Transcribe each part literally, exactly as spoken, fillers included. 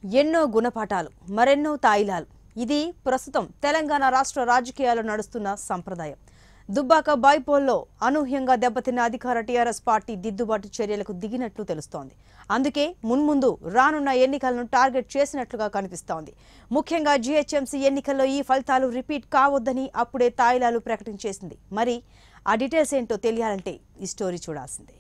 ఎన్నో గుణపాఠాలు మరెన్నో తాయిలాలు ఇది ప్రస్తుతం తెలంగాణ రాష్ట్ర రాజకీయాల్లో నడుస్తున్న సంప్రదాయం. దుబ్బాక బైపోల్లో అనూహ్యంగా దెబ్బతిన్న అధికార టీఆర్ఎస్ పార్టీ దిద్దుబాటు చర్యలకు దిగినట్లు తెలుస్తోంది. అందుకే మున్ముందు రానున్న ఎన్నికలను టార్గెట్ చేసినట్లుగా కనిపిస్తోంది. ముఖ్యంగా జీహెచ్ఎంసీ ఎన్నికల్లో ఈ ఫలితాలు రిపీట్ కావద్దని అప్పుడే తాయిలాలు ప్రకటించేసింది. మరి ఆ డీటెయిల్స్ ఏంటో తెలియాలంటే ఈ స్టోరీ చూడాల్సిందే.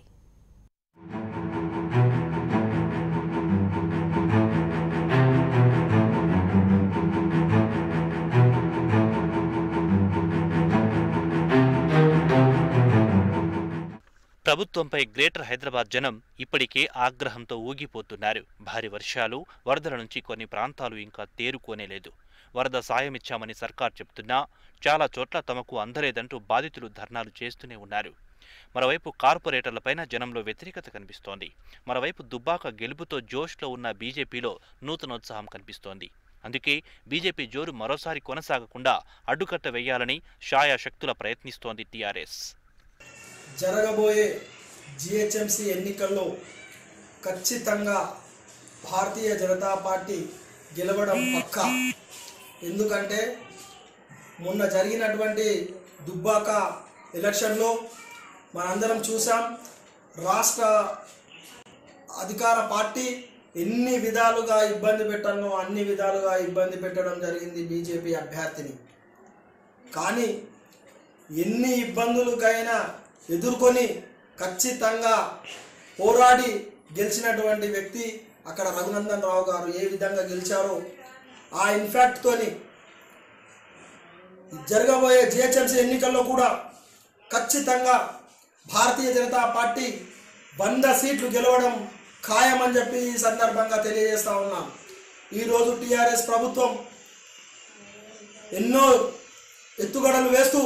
ప్రభుత్వంపై గ్రేటర్ హైదరాబాద్ జనం ఇప్పటికే ఆగ్రహంతో ఊగిపోతున్నారు. భారీ వర్షాలు, వరదల నుంచి కొన్ని ప్రాంతాలు ఇంకా తేరుకోనేలేదు. వరద సాయమిచ్చామని సర్కార్ చెప్తున్నా చాలా చోట్ల తమకు అందలేదంటూ బాధితులు ధర్నాలు చేస్తూనే ఉన్నారు. మరోవైపు కార్పొరేటర్లపైన జనంలో వ్యతిరేకత కనిపిస్తోంది. మరోవైపు దుబ్బాక గెలుపుతో జోష్లో ఉన్న బీజేపీలో నూతనోత్సాహం కనిపిస్తోంది. అందుకే బీజేపీ జోరు మరోసారి కొనసాగకుండా అడ్డుకట్ట వేయాలని శాయశక్తుల ప్రయత్నిస్తోంది టీఆర్ఎస్. జరగబోయే జీహెచ్ఎంసీ ఎన్నికల్లో ఖచ్చితంగా భారతీయ జనతా పార్టీ గెలవడం పక్కా. ఎందుకంటే మొన్న జరిగినటువంటి దుబ్బాక ఎలక్షన్లో మనందరం చూసాం. రాష్ట్ర అధికార పార్టీ ఎన్ని విధాలుగా ఇబ్బంది పెట్టాలో అన్ని విధాలుగా ఇబ్బంది పెట్టడం జరిగింది బీజేపీ అభ్యర్థిని. కానీ ఎన్ని ఇబ్బందులకైనా ఎదుర్కొని ఖచ్చితంగా పోరాడి గెలిచినటువంటి వ్యక్తి అక్కడ రఘునందన్ రావు గారు. ఏ విధంగా గెలిచారో ఆ ఇన్ఫాక్ట్తోని జరగబోయే జిహెచ్ఎంసీ ఎన్నికల్లో కూడా ఖచ్చితంగా భారతీయ జనతా పార్టీ వంద సీట్లు గెలవడం ఖాయమని చెప్పి ఈ సందర్భంగా తెలియజేస్తా ఉన్నాం. ఈరోజు టీఆర్ఎస్ ప్రభుత్వం ఎన్నో ఎత్తుగడలు వేస్తూ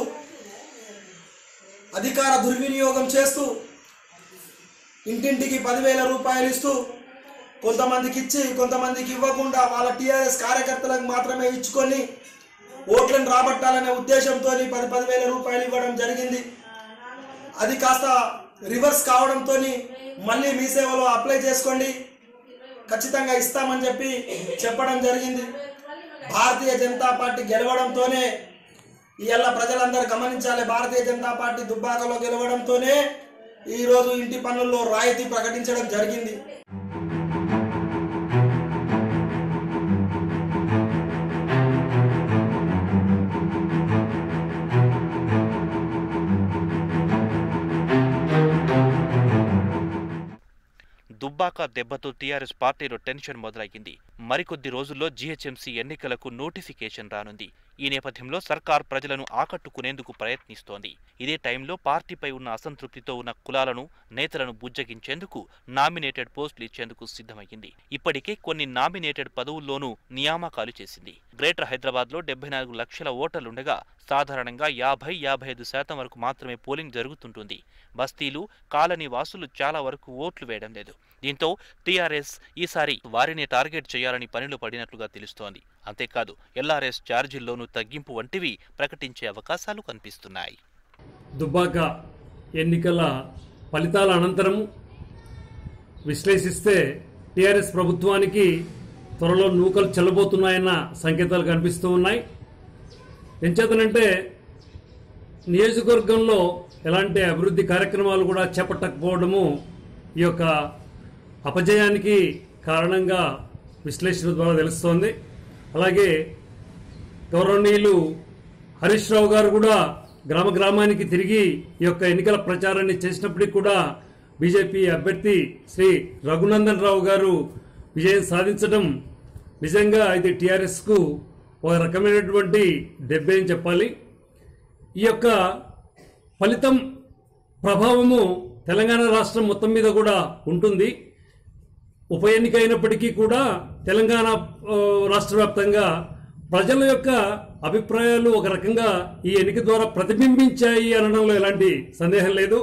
అధికార దుర్వినియోగం చేస్తూ ఇంటింటికి పదివేల రూపాయలు ఇస్తూ కొంతమందికి ఇచ్చి కొంతమందికి ఇవ్వకుండా వాళ్ళ టీఆర్ఎస్ కార్యకర్తలకు మాత్రమే ఇచ్చుకొని ఓట్లను రాబట్టాలనే ఉద్దేశంతో పది పదివేల రూపాయలు ఇవ్వడం జరిగింది. అది కాస్త రివర్స్ కావడంతో మళ్ళీ మీ సేవలో అప్లై చేసుకోండి, ఖచ్చితంగా ఇస్తామని చెప్పి చెప్పడం జరిగింది. భారతీయ జనతా పార్టీ గెలవడంతోనే ఇవాళ ప్రజలందరూ గమనించాలి. భారతీయ జనతా పార్టీ దుబ్బాకలో గెలవడంతోనే ఈరోజు ఇంటి పన్నుల్లో రాయితీ ప్రకటించడం జరిగింది. దుబ్బాక దెబ్బతో టీఆర్ఎస్ పార్టీలో టెన్షన్ మొదలయ్యింది. మరికొద్ది రోజుల్లో జీహెచ్ఎంసీ ఎన్నికలకు నోటిఫికేషన్ రానుంది. ఈ నేపథ్యంలో సర్కార్ ప్రజలను ఆకట్టుకునేందుకు ప్రయత్నిస్తోంది. ఇదే టైంలో పార్టీపై ఉన్న అసంతృప్తితో ఉన్న కులాలను, నేతలను బుజ్జగించేందుకు నామినేటెడ్ పోస్టులు ఇచ్చేందుకు సిద్ధమయ్యింది. ఇప్పటికే కొన్ని నామినేటెడ్ పదవుల్లోనూ నియామకాలు చేసింది. గ్రేటర్ హైదరాబాద్ లో డెబ్బై నాలుగు లక్షల ఓటర్లుండగా సాధారణంగా యాభై యాభై ఐదు శాతం వరకు మాత్రమే పోలింగ్ జరుగుతుంటుంది. బస్తీలు, కాలనీ వాసులు చాలా వరకు ఓట్లు వేయడం లేదు. దీంతో టీఆర్ఎస్ ఈసారి వారిని టార్గెట్ చేయాలని పనిలో పడినట్లుగా తెలుస్తోంది. అంతేకాదు ఎల్ఆర్ఎస్ ఛార్జీల్లోనూ తగ్గింపు వంటివి ప్రకటించే అవకాశాలు కనిపిస్తున్నాయి. దుబ్బాక ఎన్నికల ఫలితాల అనంతరం విశ్లేషిస్తే టీఆర్ఎస్ ప్రభుత్వానికి త్వరలో నూకలు చెల్లబోతున్నాయన్న సంకేతాలు కనిపిస్తూ ఉన్నాయి. ఎంచేతనంటే నియోజకవర్గంలో ఎలాంటి అభివృద్ధి కార్యక్రమాలు కూడా చేపట్టకపోవడము ఈ యొక్క అపజయానికి కారణంగా విశ్లేషణ ద్వారా తెలుస్తోంది. అలాగే గౌరవనీయులు హరీష్ రావు గారు కూడా గ్రామ గ్రామానికి తిరిగి ఈ యొక్క ఎన్నికల ప్రచారాన్ని చేసినప్పటికీ కూడా బీజేపీ అభ్యర్థి శ్రీ రఘునందన్ రావు గారు విజయం సాధించడం నిజంగా ఇది టీఆర్ఎస్కు ఒక రకమైనటువంటి దెబ్బే అని చెప్పాలి. ఈ యొక్క ఫలితం ప్రభావము తెలంగాణ రాష్ట్రం మొత్తం మీద కూడా ఉంటుంది. ఉప ఎన్నిక అయినప్పటికీ కూడా తెలంగాణ రాష్ట్ర వ్యాప్తంగా ప్రజల యొక్క అభిప్రాయాలు ఒక రకంగా ఈ ఎన్నిక ద్వారా ప్రతిబింబించాయి అనడంలో ఎలాంటి సందేహం లేదు.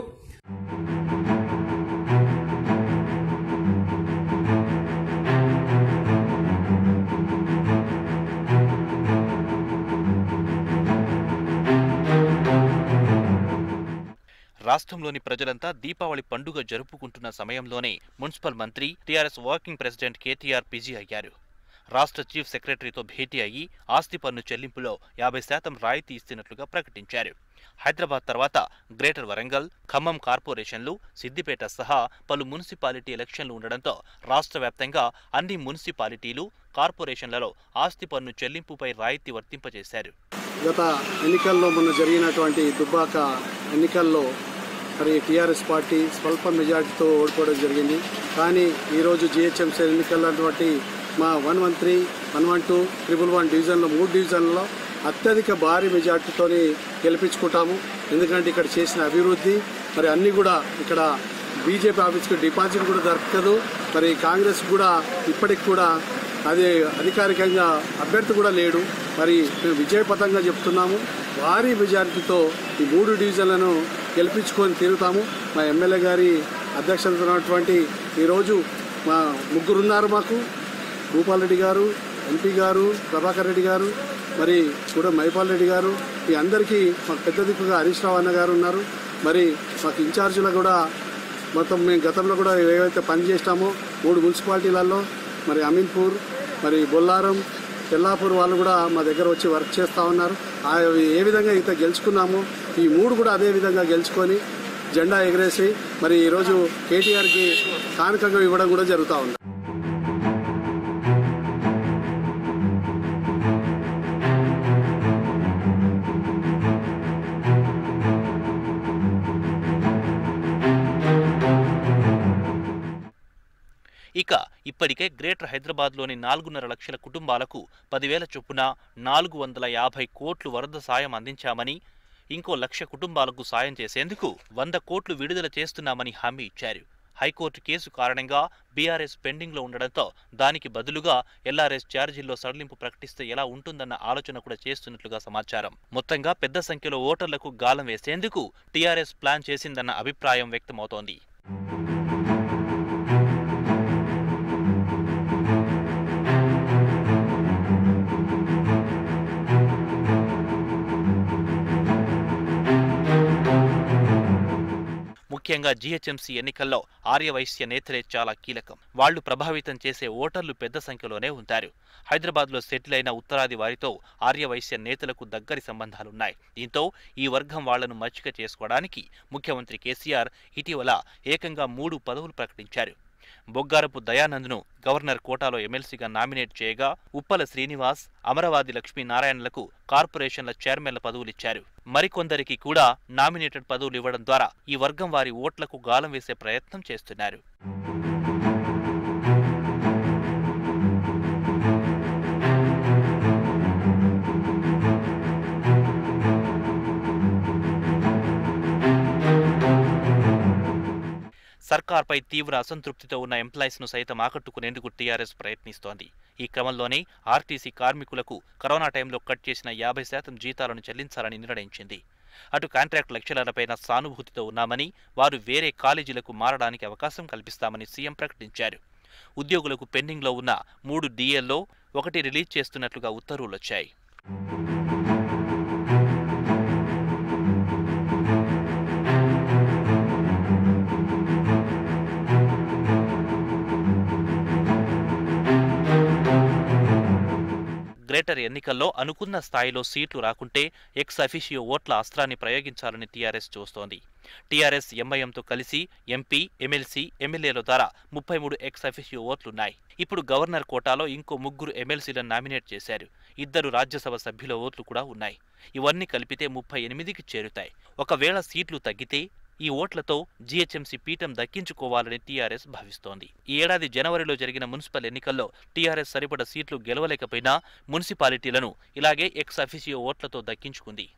రాష్ట్రంలోని ప్రజలంతా దీపావళి పండుగ జరుపుకుంటున్న సమయంలోనే మున్సిపల్ మంత్రి TRS working president KTR busy అయ్యారు. రాష్ట్ర చీఫ్ సెక్రటరీతో భేటీ అయ్యి ఆస్తి పన్ను చెల్లింపులో యాభై శాతం రాయితీ ఇస్తున్నట్లుగా ప్రకటించారు. హైదరాబాద్ తర్వాత గ్రేటర్ వరంగల్, ఖమ్మం కార్పొరేషన్లు, సిద్దిపేట సహా పలు మున్సిపాలిటీ ఎలక్షన్లు ఉండడంతో రాష్ట్ర వ్యాప్తంగా అన్ని మున్సిపాలిటీలు, కార్పొరేషన్లలో ఆస్తి పన్ను చెల్లింపుపై రాయితీ వర్తింపజేశారు. గత ఎన్నికల్లో మొన్న జరిగినటువంటి దుబ్బాక ఎన్నికల్లో మరి టీఆర్ఎస్ పార్టీ స్వల్ప మెజార్టీతో ఓడిపోవడం జరిగింది. కానీ ఈరోజు జిహెచ్ఎంసీ ఎన్నికలటువంటి మా one one three one one two triple one డివిజన్లో మూడు డివిజన్లలో అత్యధిక భారీ మెజార్టీతో గెలిపించుకుంటాము. ఎందుకంటే ఇక్కడ చేసిన అభివృద్ధి మరి అన్నీ కూడా ఇక్కడ బీజేపీ ఆఫీస్కి డిపాజిట్ కూడా దొరకదు. మరి కాంగ్రెస్ కూడా ఇప్పటికి కూడా అది అధికారికంగా అభ్యర్థి కూడా లేడు. మరి మేము విజయపథంగా చెప్తున్నాము, భారీ మెజారిటీతో ఈ మూడు డివిజన్లను గెలిపించుకొని తిరుగుతాము. మా ఎమ్మెల్యే గారి అధ్యక్షతన ఉన్నటువంటి ఈరోజు మా ముగ్గురు ఉన్నారు. మాకు భూపాల్ రెడ్డి గారు, ఎంపీ గారు, ప్రభాకర్ రెడ్డి గారు, మరి కూడా మైపాల్ రెడ్డి గారు, ఈ అందరికీ మాకు పెద్ద దిక్కుగా హరీష్ రావు అన్న గారు ఉన్నారు. మరి మాకు ఇన్ఛార్జీలు కూడా మొత్తం మేము గతంలో కూడా ఏవైతే పనిచేస్తామో మూడు మున్సిపాలిటీలలో మరి అమీన్పూర్, మరి బొల్లారం, తెల్లాపూర్ వాళ్ళు కూడా మా దగ్గర వచ్చి వర్క్ చేస్తూ ఉన్నారు. ఏ విధంగా అయితే గెలుచుకున్నామో ఈ మూడు కూడా అదే విధంగా గెలుచుకొని జెండా ఎగరేసి మరి ఈరోజు కేటీఆర్కి కానుకగా ఇవ్వడం కూడా జరుగుతూ ఉంది. ఇక ఇప్పటికే గ్రేటర్ హైదరాబాద్లోని నాలుగున్నర లక్షల కుటుంబాలకు పదివేల చొప్పున నాలుగు వందల యాభై కోట్లు వరద సాయం అందించామని, ఇంకో లక్ష కుటుంబాలకు సాయం చేసేందుకు వంద కోట్లు విడుదల చేస్తున్నామని హామీ ఇచ్చారు. హైకోర్టు కేసు కారణంగా బీఆర్ఎస్ పెండింగ్లో ఉండడంతో దానికి బదులుగా ఎల్ఆర్ఎస్ ఛార్జీల్లో సడలింపు ప్రకటిస్తే ఎలా ఉంటుందన్న ఆలోచన కూడా చేస్తున్నట్లుగా సమాచారం. మొత్తంగా పెద్ద సంఖ్యలో ఓటర్లకు గాలం వేసేందుకు టీఆర్ఎస్ ప్లాన్ చేసిందన్న అభిప్రాయం వ్యక్తమవుతోంది. ముఖ్యంగా జీహెచ్ఎంసీ ఎన్నికల్లో ఆర్యవైశ్య నేతలే చాలా కీలకం. వాళ్లు ప్రభావితం చేసే ఓటర్లు పెద్ద సంఖ్యలోనే ఉంటారు. హైదరాబాద్లో సెటిల్ అయిన ఉత్తరాది వారితో ఆర్యవైశ్య నేతలకు దగ్గరి సంబంధాలున్నాయి. దీంతో ఈ వర్గం వాళ్లను మచ్చిక చేసుకోవడానికి ముఖ్యమంత్రి కేసీఆర్ ఇటీవల ఏకంగా మూడు పదవులు ప్రకటించారు. బొగ్గారపు దయానంద్ను గవర్నర్ కోటాలో ఎమ్మెల్సీగా నామినేట్ చేయగా ఉప్పల శ్రీనివాస్, అమరవాది లక్ష్మీనారాయణలకు కార్పొరేషన్ల చైర్మన్ల పదవులిచ్చారు. మరికొందరికి కూడా నామినేటెడ్ పదవులు ఇవ్వడం ద్వారా ఈ వర్గం వారి ఓట్లకు గాలం వేసే ప్రయత్నం చేస్తున్నారు. సర్కార్పై తీవ్ర అసంతృప్తితో ఉన్న ఎంప్లాయీస్ ను సైతం ఆకట్టుకునేందుకు టీఆర్ఎస్ ప్రయత్నిస్తోంది. ఈ క్రమంలోనే ఆర్టీసీ కార్మికులకు కరోనా టైంలో కట్ చేసిన యాభై శాతం జీతాలను చెల్లించాలని నిర్ణయించింది. అటు కాంట్రాక్ట్ లెక్చరర్లపైన సానుభూతితో ఉన్నామని, వారు వేరే కాలేజీలకు మారడానికి అవకాశం కల్పిస్తామని సీఎం ప్రకటించారు. ఉద్యోగులకు పెండింగ్లో ఉన్న మూడు డీఏల్లో ఒకటి రిలీజ్ చేస్తున్నట్లుగా ఉత్తర్వులొచ్చాయి. గ్రేటర్ ఎన్నికల్లో అనుకున్న స్థాయిలో సీట్లు రాకుంటే ఎక్స్ అఫిషియో ఓట్ల అస్త్రాన్ని ప్రయోగించాలని టీఆర్ఎస్ చూస్తోంది. టీఆర్ఎస్ ఎంఐఎంతో కలిసి ఎంపీ, ఎమ్మెల్సీ, ఎమ్మెల్యేల ద్వారా ముప్పై మూడు ఎక్స్ అఫిషియో ఓట్లున్నాయి. ఇప్పుడు గవర్నర్ కోటాలో ఇంకో ముగ్గురు ఎమ్మెల్సీలను నామినేట్ చేశారు. ఇద్దరు రాజ్యసభ సభ్యుల ఓట్లు కూడా ఉన్నాయి. ఇవన్నీ కలిపితే ముప్పై ఎనిమిదికి చేరుతాయి. ఒకవేళ సీట్లు తగ్గితే ఈ ఓట్లతో జీహెచ్ఎంసీ పీఠం దక్కించుకోవాలని టీఆర్ఎస్ భావిస్తోంది. ఈ ఏడాది జనవరిలో జరిగిన మున్సిపల్ ఎన్నికల్లో టీఆర్ఎస్ సరిపడ సీట్లు గెలవలేకపోయినా మున్సిపాలిటీలను ఇలాగే ఎక్స్ అఫిషియో ఓట్లతో దక్కించుకుంది.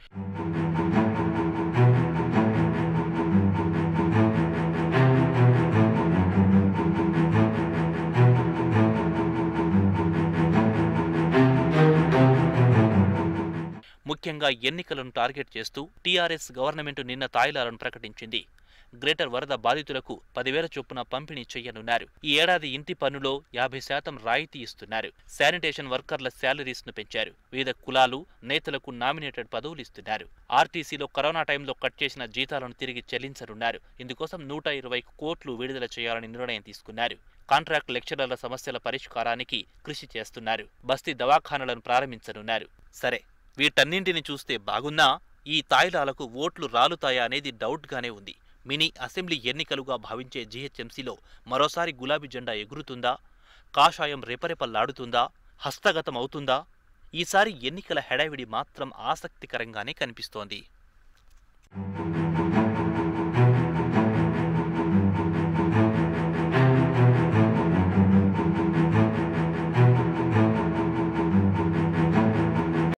ముఖ్యంగా ఎన్నికలను టార్గెట్ చేస్తూ టీఆర్ఎస్ గవర్నమెంట్ నిన్న తాయిలాలను ప్రకటించింది. గ్రేటర్ వరద బాధితులకు పదివేల చొప్పున పంపిణీ చేయనున్నారు. ఈ ఏడాది ఇంటి పన్నులో యాభై శాతం రాయితీ ఇస్తున్నారు. శానిటేషన్ వర్కర్ల శాలరీస్ ను పెంచారు. వివిధ కులాలు, నేతలకు నామినేటెడ్ పదవులు ఇస్తున్నారు. ఆర్టీసీలో కరోనా టైంలో కట్ చేసిన జీతాలను తిరిగి చెల్లించనున్నారు. ఇందుకోసం నూట ఇరవై కోట్లు విడుదల చేయాలని నిర్ణయం తీసుకున్నారు. కాంట్రాక్ట్ లెక్చరర్ల సమస్యల పరిష్కారానికి కృషి చేస్తున్నారు. బస్తీ దవాఖానాలను ప్రారంభించనున్నారు. సరే, వీటన్నింటిని చూస్తే బాగున్నా ఈ తాయిలాలకు ఓట్లు రాలుతాయా అనేది డౌట్గానే ఉంది. మినీ అసెంబ్లీ ఎన్నికలుగా భావించే జీహెచ్ఎంసీలో మరోసారి గులాబీ జెండా ఎగురుతుందా? కాషాయం రెపరెపల్లాడుతుందా? హస్తగతమవుతుందా? ఈసారి ఎన్నికల హడావిడి మాత్రం ఆసక్తికరంగానే కనిపిస్తోంది.